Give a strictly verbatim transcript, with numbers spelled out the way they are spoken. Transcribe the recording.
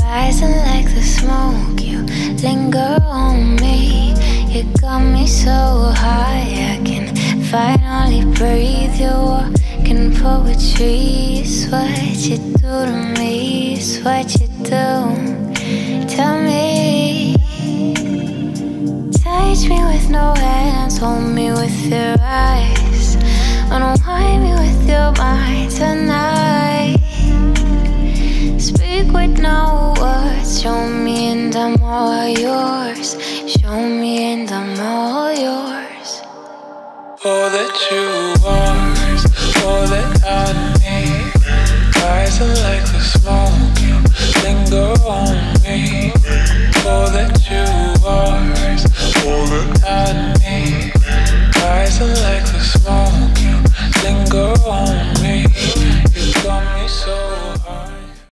Rising like the smoke, you linger on me. You got me so high, I can finally breathe. You're walking poetry. It's what you do to me. It's what you do. Tell me. Touch me with no hands, hold me with your eyes. Unwind me with your mind tonight. Speak with no words, show me and I'm all yours. Show me and I'm all yours. All that you are is all that I need. Rising like the sun.